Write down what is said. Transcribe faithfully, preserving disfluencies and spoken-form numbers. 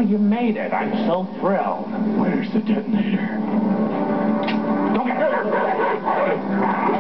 you made it. I'm so thrilled. Where's the detonator? Don't get...